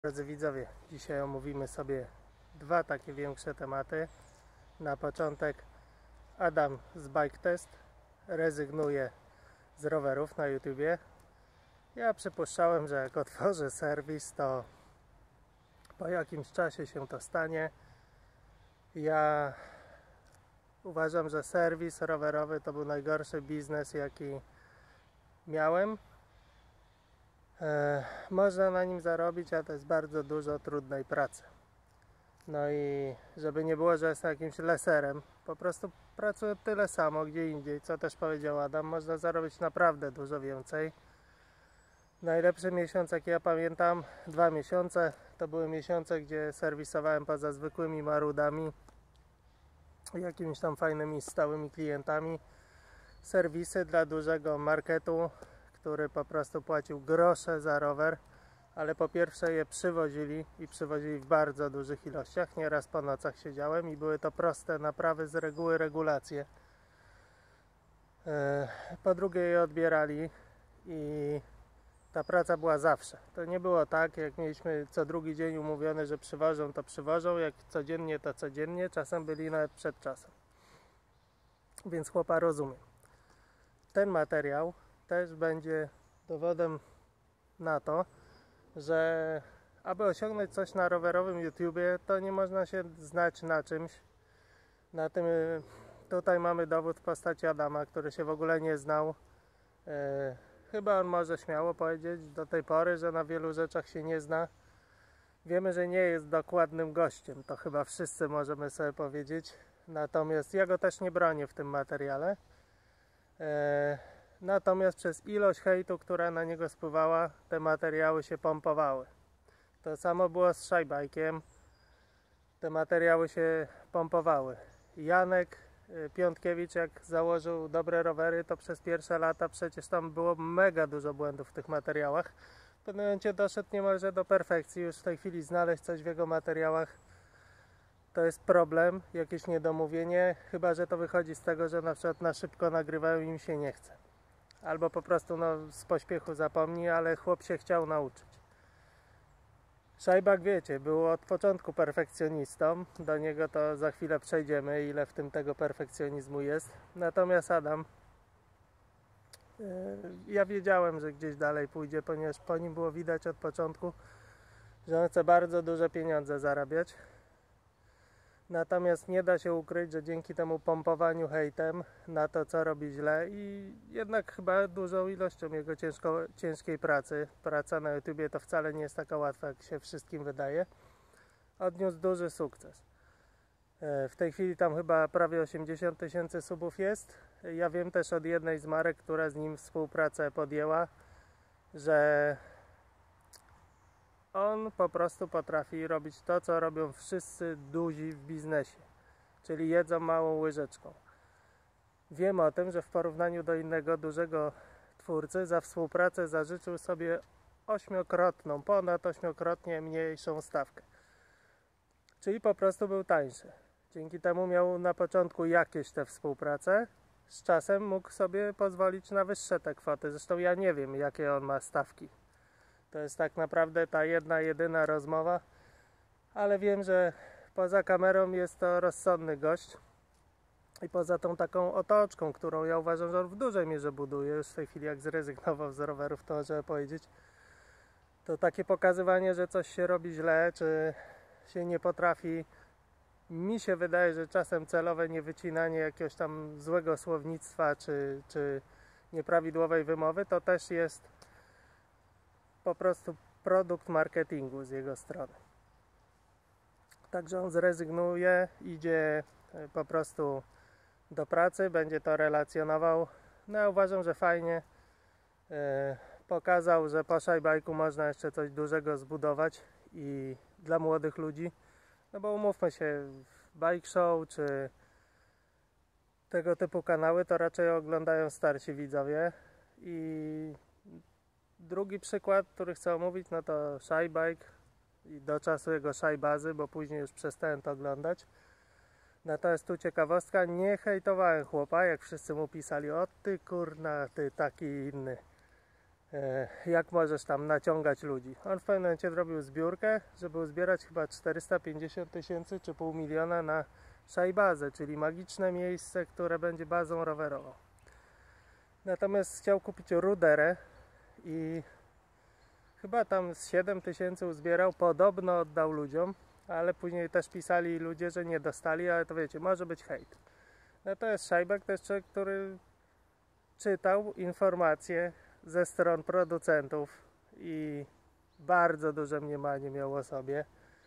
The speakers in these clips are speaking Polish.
Drodzy widzowie, dzisiaj omówimy sobie dwa takie większe tematy. Na początek Adam z Bike Test rezygnuje z rowerów na YouTubie. Ja przypuszczałem, że jak otworzę serwis, to po jakimś czasie się to stanie. Ja uważam, że serwis rowerowy to był najgorszy biznes, jaki miałem. Można na nim zarobić, a to jest bardzo dużo trudnej pracy. No i żeby nie było, że jestem jakimś leserem, po prostu pracuję tyle samo gdzie indziej, co też powiedział Adam, można zarobić naprawdę dużo więcej. Najlepszy miesiąc, jaki ja pamiętam, 2 miesiące, to były miesiące, gdzie serwisowałem poza zwykłymi marudami, jakimiś tam fajnymi stałymi klientami, serwisy dla dużego marketu, który po prostu płacił grosze za rower, ale po pierwsze je przywozili i przywozili w bardzo dużych ilościach. Nieraz po nocach siedziałem i były to proste naprawy z reguły regulacje. Po drugie je odbierali i ta praca była zawsze. To nie było tak, jak mieliśmy co drugi dzień umówione, że przywożą, to przywożą, jak codziennie, to codziennie. Czasem byli nawet przed czasem. Więc chłopa rozumiem. Ten materiał też będzie dowodem na to, że aby osiągnąć coś na rowerowym YouTubie, to nie można się znać na czymś. Na tym tutaj mamy dowód w postaci Adama, który się w ogóle nie znał. Chyba on może śmiało powiedzieć do tej pory, że na wielu rzeczach się nie zna. Wiemy, że nie jest dokładnym gościem, to chyba wszyscy możemy sobie powiedzieć. Natomiast ja go też nie bronię w tym materiale. Natomiast przez ilość hejtu, która na niego spływała, te materiały się pompowały. To samo było z Shybike'iem. Te materiały się pompowały. Janek Piątkiewicz, jak założył dobre rowery, to przez pierwsze lata przecież tam było mega dużo błędów w tych materiałach. W pewnym momencie doszedł niemalże do perfekcji. Już w tej chwili znaleźć coś w jego materiałach to jest problem, jakieś niedomówienie, chyba że to wychodzi z tego, że na przykład na szybko nagrywają i im się nie chce. Albo po prostu z pośpiechu zapomni, ale chłop się chciał nauczyć. Szajbak, wiecie, był od początku perfekcjonistą. Do niego to za chwilę przejdziemy, ile w tym tego perfekcjonizmu jest. Natomiast Adam, ja wiedziałem, że gdzieś dalej pójdzie, ponieważ po nim było widać od początku, że on chce bardzo duże pieniądze zarabiać. Natomiast nie da się ukryć, że dzięki temu pompowaniu hejtem na to, co robi źle i jednak chyba dużą ilością jego ciężkiej pracy, praca na YouTubie to wcale nie jest taka łatwa, jak się wszystkim wydaje, odniósł duży sukces. W tej chwili tam chyba prawie 80 000 subów jest. Ja wiem też od jednej z marek, która z nim współpracę podjęła, że on po prostu potrafi robić to, co robią wszyscy duzi w biznesie, czyli jedzą małą łyżeczką. Wiem o tym, że w porównaniu do innego dużego twórcy za współpracę zażyczył sobie ponad 8-krotnie mniejszą stawkę. Czyli po prostu był tańszy. Dzięki temu miał na początku jakieś te współprace. Z czasem mógł sobie pozwolić na wyższe te kwoty. Zresztą ja nie wiem, jakie on ma stawki. To jest tak naprawdę ta jedyna rozmowa, ale wiem, że poza kamerą jest to rozsądny gość i poza tą taką otoczką, którą ja uważam, że on w dużej mierze buduje, już w tej chwili jak zrezygnował z rowerów, to można powiedzieć, to takie pokazywanie, że coś się robi źle, czy się nie potrafi, mi się wydaje, że czasem celowe niewycinanie jakiegoś tam złego słownictwa, czy nieprawidłowej wymowy, to też jest po prostu produkt marketingu z jego strony. Także on zrezygnuje, idzie po prostu do pracy, będzie to relacjonował. No ja uważam, że fajnie. Pokazał, że po Shybike'u można jeszcze coś dużego zbudować i dla młodych ludzi. No bo umówmy się, Bike Show czy tego typu kanały to raczej oglądają starsi widzowie. I drugi przykład, który chcę omówić, no to Shybike i do czasu jego Shybazy, bo później już przestałem to oglądać. Natomiast tu ciekawostka, nie hejtowałem chłopa, jak wszyscy mu pisali, o ty kurna, ty taki inny. jak możesz tam naciągać ludzi. On w pewnym momencie zrobił zbiórkę, żeby uzbierać chyba 450 000 czy pół miliona na szajbazę, czyli magiczne miejsce, które będzie bazą rowerową. Natomiast chciał kupić ruderę i chyba tam z 7 000 uzbierał, podobno oddał ludziom, ale później też pisali ludzie, że nie dostali, ale to wiecie, może być hejt. No to jest Szajbek, to jest człowiek, który czytał informacje ze stron producentów i bardzo duże mniemanie miał o sobie.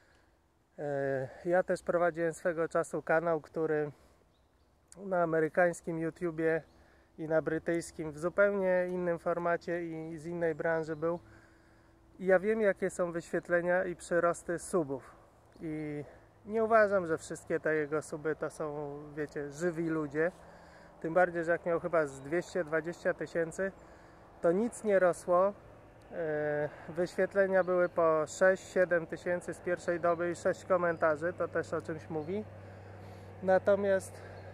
Ja też prowadziłem swego czasu kanał, który na amerykańskim YouTubie i na brytyjskim w zupełnie innym formacie i z innej branży był. I ja wiem, jakie są wyświetlenia i przyrosty subów. I nie uważam, że wszystkie te jego suby to są, wiecie, żywi ludzie. Tym bardziej, że jak miał chyba z 220 000, to nic nie rosło. Wyświetlenia były po 6-7 tysięcy z pierwszej doby i 6 komentarzy, to też o czymś mówi. Natomiast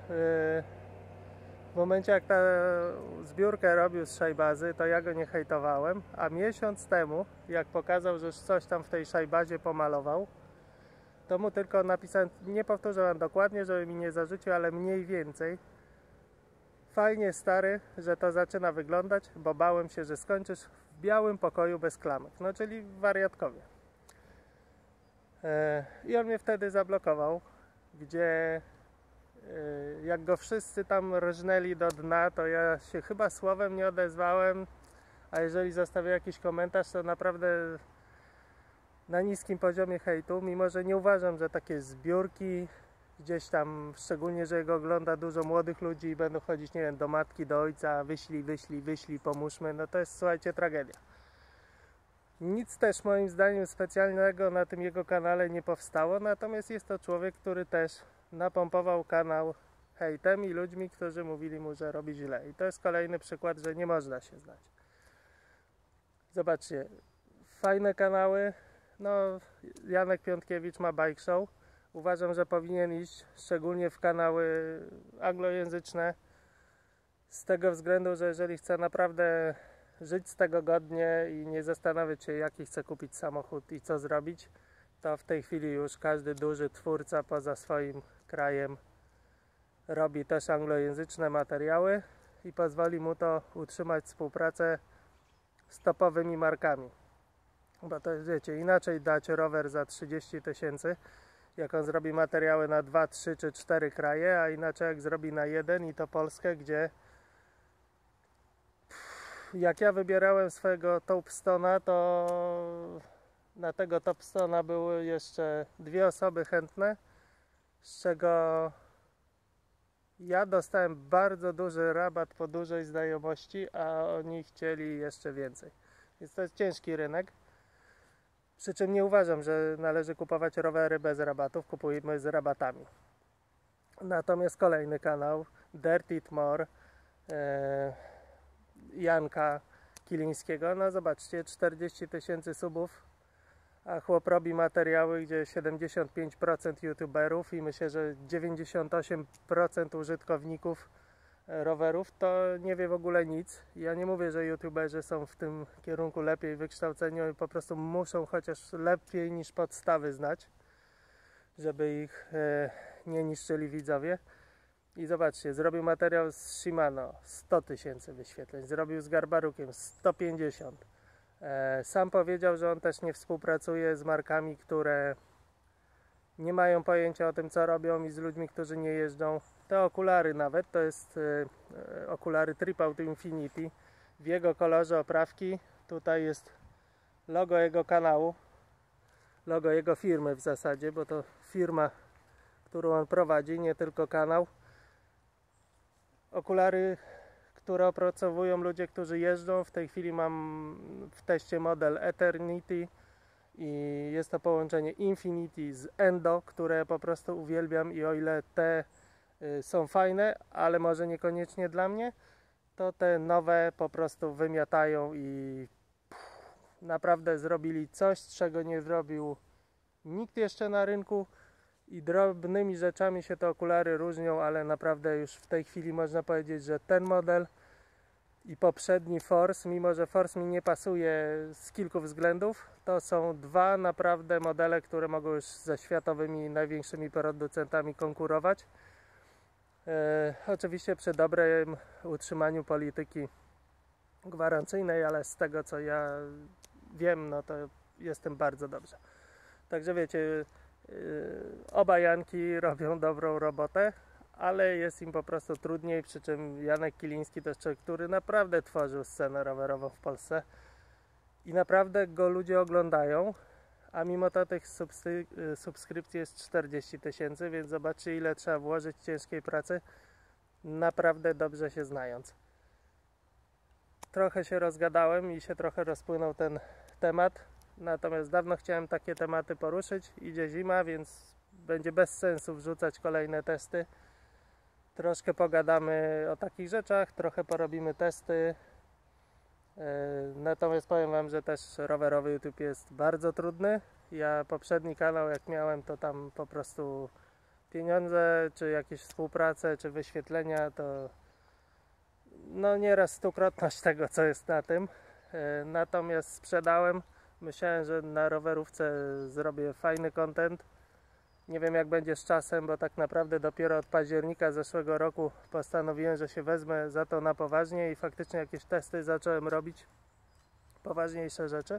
w momencie, jak tę zbiórkę robił z szajbazy, to ja go nie hejtowałem, a miesiąc temu, jak pokazał, że coś tam w tej szajbazie pomalował, to mu tylko napisałem, nie powtórzyłem dokładnie, żeby mi nie zarzucił, ale mniej więcej: fajnie, stary, że to zaczyna wyglądać, bo bałem się, że skończysz w białym pokoju bez klamek. No, czyli w wariatkowie. I on mnie wtedy zablokował, gdzie jak go wszyscy tam rżnęli do dna, to ja się chyba słowem nie odezwałem, a jeżeli zostawię jakiś komentarz, to naprawdę na niskim poziomie hejtu, mimo że nie uważam, że takie zbiórki gdzieś tam, szczególnie, że jego ogląda dużo młodych ludzi i będą chodzić, nie wiem, do matki, do ojca, wyślij, pomóżmy, no to jest, słuchajcie, tragedia. Nic też moim zdaniem specjalnego na tym jego kanale nie powstało, natomiast jest to człowiek, który też napompował kanał hejtem i ludźmi, którzy mówili mu, że robi źle. I to jest kolejny przykład, że nie można się znać. Zobaczcie, fajne kanały. No, Janek Piątkiewicz ma Bike Show. Uważam, że powinien iść szczególnie w kanały anglojęzyczne, z tego względu, że jeżeli chce naprawdę żyć z tego godnie i nie zastanawiać się, jaki chce kupić samochód i co zrobić, to w tej chwili już każdy duży twórca poza swoim krajem robi też anglojęzyczne materiały i pozwoli mu to utrzymać współpracę z topowymi markami. Bo to jest, wiecie, inaczej dać rower za 30 000, jak on zrobi materiały na 2, 3 czy 4 kraje, a inaczej jak zrobi na jeden i to Polskę, gdzie jak ja wybierałem swojego Topstona, to na tego Topstona były jeszcze 2 osoby chętne, z czego ja dostałem bardzo duży rabat po dużej znajomości, a oni chcieli jeszcze więcej. Więc to jest ciężki rynek. Przy czym nie uważam, że należy kupować rowery bez rabatów, kupujmy z rabatami. Natomiast kolejny kanał, Dirt It More, Janka Kilińskiego, no zobaczcie, 40 000 subów, a chłop robi materiały, gdzie 75% youtuberów i myślę, że 98% użytkowników rowerów to nie wie w ogóle nic. Ja nie mówię, że youtuberzy są w tym kierunku lepiej wykształceni, oni po prostu muszą chociaż lepiej niż podstawy znać, żeby ich nie niszczyli widzowie. I zobaczcie, zrobił materiał z Shimano, 100 000 wyświetleń, zrobił z Garbarukiem 150. Sam powiedział, że on też nie współpracuje z markami, które nie mają pojęcia o tym, co robią, i z ludźmi, którzy nie jeżdżą. Te okulary nawet, to jest okulary Trip-Out Infinity, w jego kolorze oprawki. Tutaj jest logo jego kanału, logo jego firmy w zasadzie, bo to firma, którą on prowadzi, nie tylko kanał. Okulary, które opracowują ludzie, którzy jeżdżą. W tej chwili mam w teście model Eternity i jest to połączenie Infinity z Endo, które po prostu uwielbiam, i o ile te są fajne, ale może niekoniecznie dla mnie, to te nowe po prostu wymiatają i naprawdę zrobili coś, czego nie zrobił nikt jeszcze na rynku. I drobnymi rzeczami się te okulary różnią, ale naprawdę już w tej chwili można powiedzieć, że ten model i poprzedni Force, mimo że Force mi nie pasuje z kilku względów, to są dwa naprawdę modele, które mogą już ze światowymi największymi producentami konkurować. Oczywiście przy dobrym utrzymaniu polityki gwarancyjnej, ale z tego co ja wiem, no to jestem bardzo dobrze. Także wiecie, oba Janki robią dobrą robotę, ale jest im po prostu trudniej, przy czym Janek Kiliński to jest człowiek, który naprawdę tworzył scenę rowerową w Polsce i naprawdę go ludzie oglądają, a mimo to tych subskrypcji jest 40 000, więc zobaczcie, ile trzeba włożyć ciężkiej pracy, naprawdę dobrze się znając. Trochę się rozgadałem i się trochę rozpłynął ten temat, natomiast dawno chciałem takie tematy poruszyć. Idzie zima, więc będzie bez sensu wrzucać kolejne testy. Troszkę pogadamy o takich rzeczach, trochę porobimy testy. Natomiast powiem wam, że też rowerowy YouTube jest bardzo trudny. Ja poprzedni kanał jak miałem, to tam po prostu pieniądze, czy jakieś współprace, czy wyświetlenia, to no nieraz stukrotność tego, co jest na tym. Natomiast sprzedałem. Myślałem, że na rowerówce zrobię fajny content. Nie wiem jak będzie z czasem, bo tak naprawdę dopiero od października zeszłego roku postanowiłem, że się wezmę za to na poważnie i faktycznie jakieś testy zacząłem robić, poważniejsze rzeczy.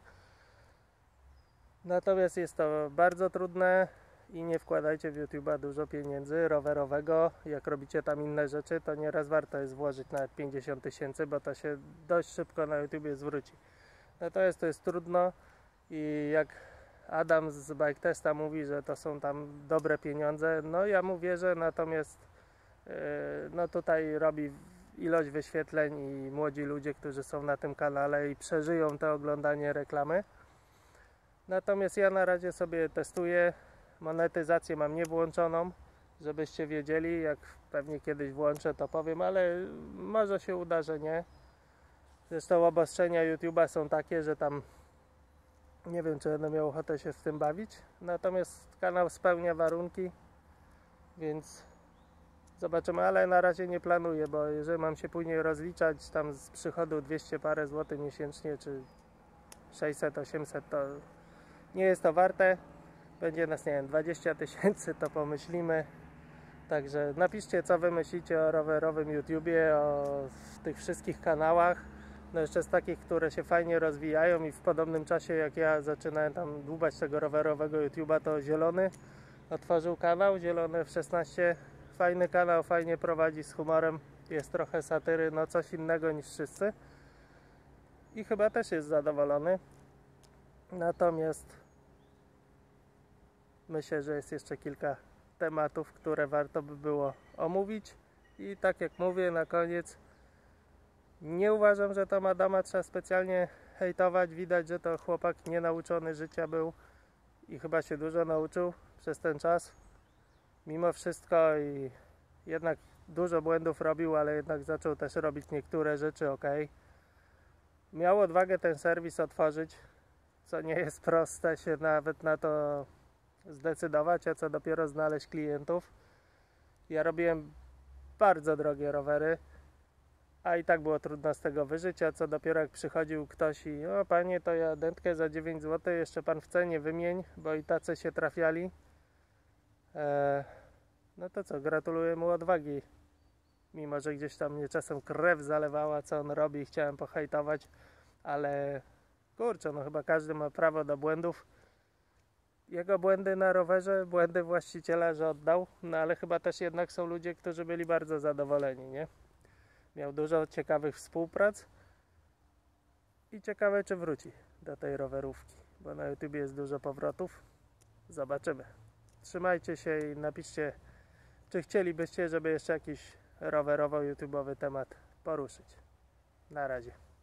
Natomiast jest to bardzo trudne i nie wkładajcie w YouTube'a dużo pieniędzy rowerowego. Jak robicie tam inne rzeczy, to nieraz warto jest włożyć nawet 50 000, bo to się dość szybko na YouTubie zwróci. Natomiast to jest trudno i jak Adam z Bike Testa mówi, że to są tam dobre pieniądze, no ja mu wierzę, natomiast no tutaj robi ilość wyświetleń i młodzi ludzie, którzy są na tym kanale i przeżyją to oglądanie reklamy. Natomiast ja na razie sobie testuję, monetyzację mam niewłączoną, żebyście wiedzieli, jak pewnie kiedyś włączę, to powiem, ale może się uda, że nie. Zresztą obostrzenia YouTube'a są takie, że tam nie wiem, czy będę miał ochotę się z tym bawić. Natomiast kanał spełnia warunki, więc zobaczymy, ale na razie nie planuję, bo jeżeli mam się później rozliczać tam z przychodu 200 parę złotych miesięcznie, czy 600, 800, to nie jest to warte. Będzie nas, nie wiem, 20 000, to pomyślimy. Także napiszcie, co wy myślicie o rowerowym YouTubie, o tych wszystkich kanałach. No jeszcze z takich, które się fajnie rozwijają i w podobnym czasie jak ja zaczynałem tam dłubać tego rowerowego YouTube'a, to Zielony otworzył kanał, Zielony w 16. Fajny kanał, fajnie prowadzi, z humorem, jest trochę satyry, no coś innego niż wszyscy. I chyba też jest zadowolony. Natomiast myślę, że jest jeszcze kilka tematów, które warto by było omówić. I tak jak mówię, na koniec nie uważam, że Tom Adama trzeba specjalnie hejtować. Widać, że to chłopak nienauczony życia był i chyba się dużo nauczył przez ten czas. Mimo wszystko i jednak dużo błędów robił, ale jednak zaczął też robić niektóre rzeczy ok. Miał odwagę ten serwis otworzyć, co nie jest proste się nawet na to zdecydować, a co dopiero znaleźć klientów. Ja robiłem bardzo drogie rowery, a i tak było trudno z tego wyżyć, a co dopiero jak przychodził ktoś i o panie, to ja dętkę za 9 zł, jeszcze pan w cenie wymień, bo i tacy się trafiali. No to co, gratuluję mu odwagi, mimo że gdzieś tam mnie czasem krew zalewała, co on robi i chciałem pohejtować, ale kurczę, no chyba każdy ma prawo do błędów. Jego błędy na rowerze, błędy właściciela, że oddał, no ale chyba też jednak są ludzie, którzy byli bardzo zadowoleni, nie? Miał dużo ciekawych współprac i ciekawe, czy wróci do tej rowerówki, bo na YouTube jest dużo powrotów. Zobaczymy. Trzymajcie się i napiszcie, czy chcielibyście, żeby jeszcze jakiś rowerowo-YouTube'owy temat poruszyć. Na razie.